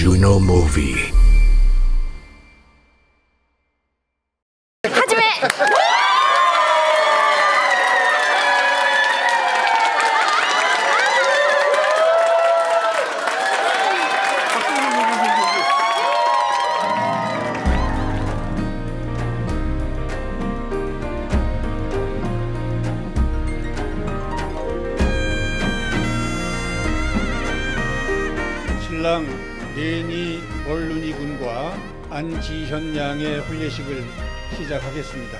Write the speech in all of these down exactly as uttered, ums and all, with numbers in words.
Juno movie. 신랑 레니 멀루니 군과 안지현 양의 혼례식을 시작하겠습니다.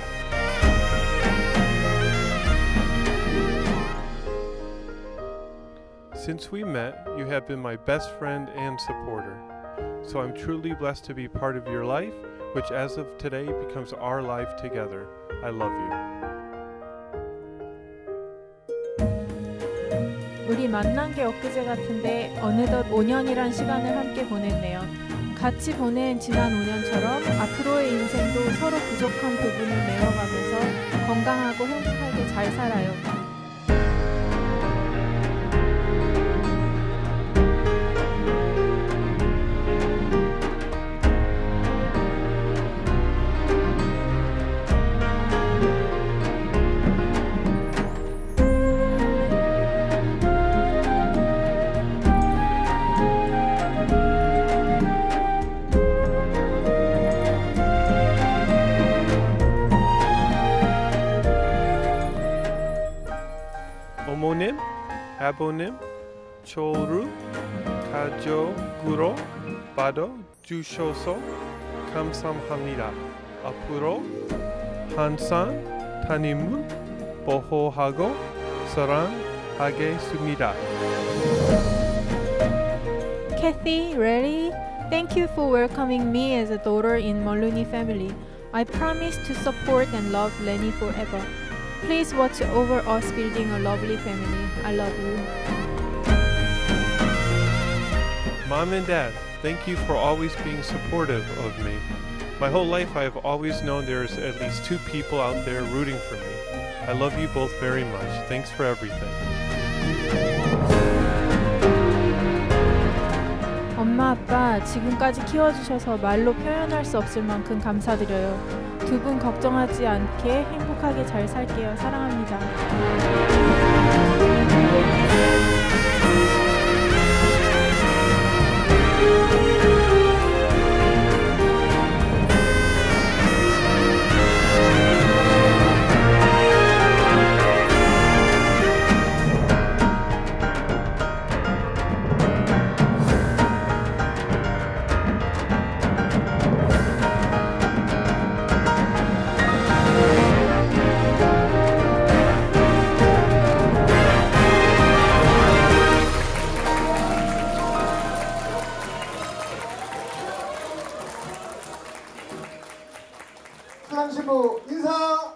Since we met, you have been my best friend and supporter. So I'm truly blessed to be part of your life, which as of today becomes our life together. I love you. 우리 만난 게 엊그제 같은데 어느덧 오 년이란 시간을 함께 보냈네요. 같이 보낸 지난 오 년처럼 앞으로의 인생도 서로 부족한 부분을 메워가면서 건강하고 행복하게 잘 살아요. 어머님, 아버님, 저를 가족으로 받아주셔서 감사합니다. 앞으로 항상 타님을 보호하고 사랑하겠습니다. Kathy, really? Thank you for welcoming me as a daughter in Moloney family. I promise to support and love Lenny forever. Please watch over us building a lovely family. I love you. Mom and Dad, thank you for always being supportive of me. My whole life I have always known there's at least two people out there rooting for me. I love you both very much. Thanks for everything. 엄마, 아빠, 지금까지 키워주셔서 말로 표현할 수 없을 만큼 감사드려요. 두 분 걱정하지 않게 행복하게 잘 살게요. 사랑합니다. 신랑신부 인사!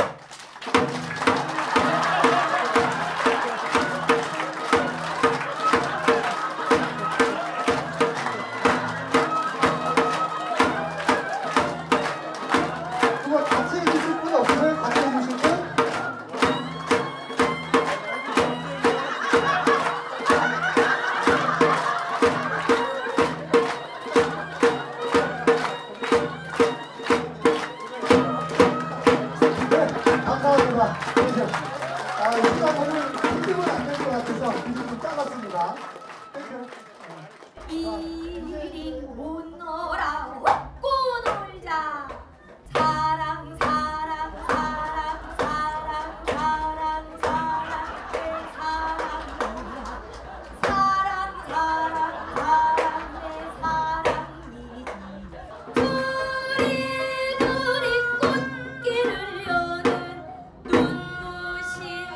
누가 같이 해주실 분 없어요? 같이 해주실 분? 아, 여기가 오늘 힘들면 안 될 것 같아서 좀 작았습니다. 이리 오너라 웃고 놀자. 사랑 사랑 사랑 사랑 사랑 사랑 내 사랑이야. 사랑 사랑 사랑 내 사랑이지. 둘이 둘이 꽃길을 여는 눈부신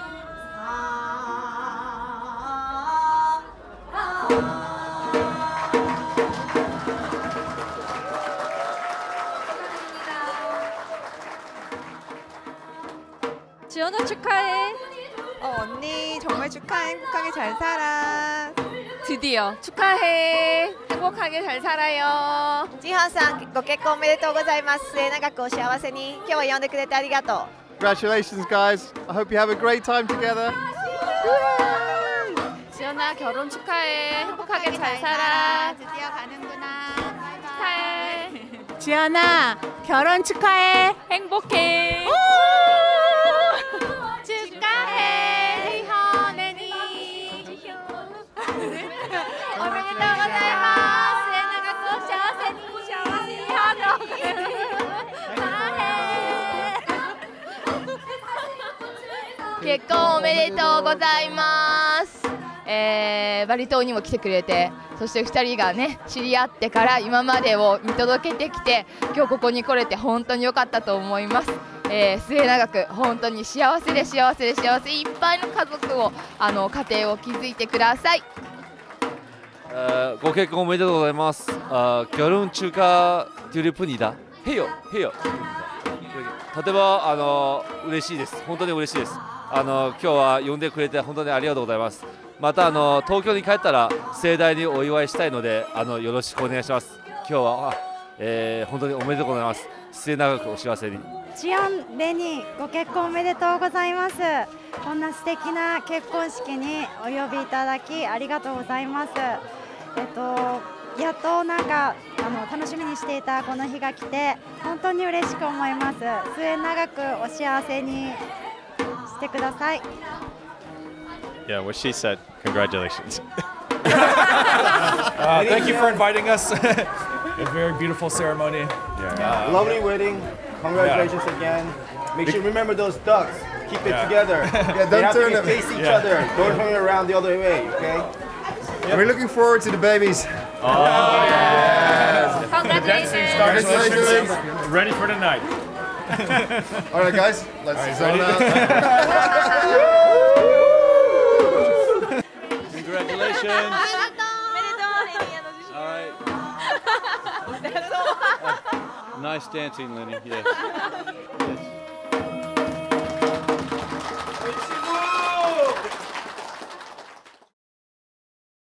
지연아 축하해. 어, 언니 정말 축하해. 행복하게 잘 살아. 드디어 축하해. 행복하게 잘 살아요. ジハンさん、ご結婚おめでとうございます。末永くお幸せに。今日は呼んでくれてありがとう。 Congratulations, guys. I hope you have a great time together. 지연아 지연아 결혼 축하해. 행복하게 잘 살아. 드디어 가는구나. 축하해. 지연아 결혼 축하해. 행복해. 축하해, 지현이. 오메데tou gozaimasu. 末永くお幸せに。 結婚おめでとうございます、えー、バリ島にも来てくれて、そしてふたりがね知り合ってから今までを見届けてきて、今日ここに来れて本当に良かったと思います、えー、末永く本当に幸せで幸せで幸せいっぱいの家族を、あの家庭を築いてください。 어, 고結婚おめでとうございます. 어, 결혼 축하드립니다. 해요, 해요. とてもあの嬉しいです。本当に嬉しいです。あの今日は呼んでくれて本当にありがとうございます。またあの東京に帰ったら盛大にお祝いしたいので、あのよろしくお願いします。今日は、えー、本当におめでとうございます。末永くお幸せに。 ジヨンレニーご結婚おめでとうございます。こんな素敵な結婚式にお呼びいただきありがとうございます。えっとやっとなんかあの楽しみにしていたこの日が来て本当に嬉しく思います。末永くお幸せにしてください。 Yeah, what she said. Congratulations. uh, thank you for inviting us. A very beautiful ceremony. Yeah. Uh, Lovely wedding. Congratulations yeah. again. Make sure you remember those ducks. Keep it yeah. together. Yeah, don't they have turn to face each yeah. other. Don't turn it around the other way. Okay. Yep. We're looking forward to the babies. Oh, yes. Congratulations. Congratulations. Ready for the night. All right, guys. Let's right, zone out. Congratulations. All right. Nice dancing, Lenny. Yes. Yes.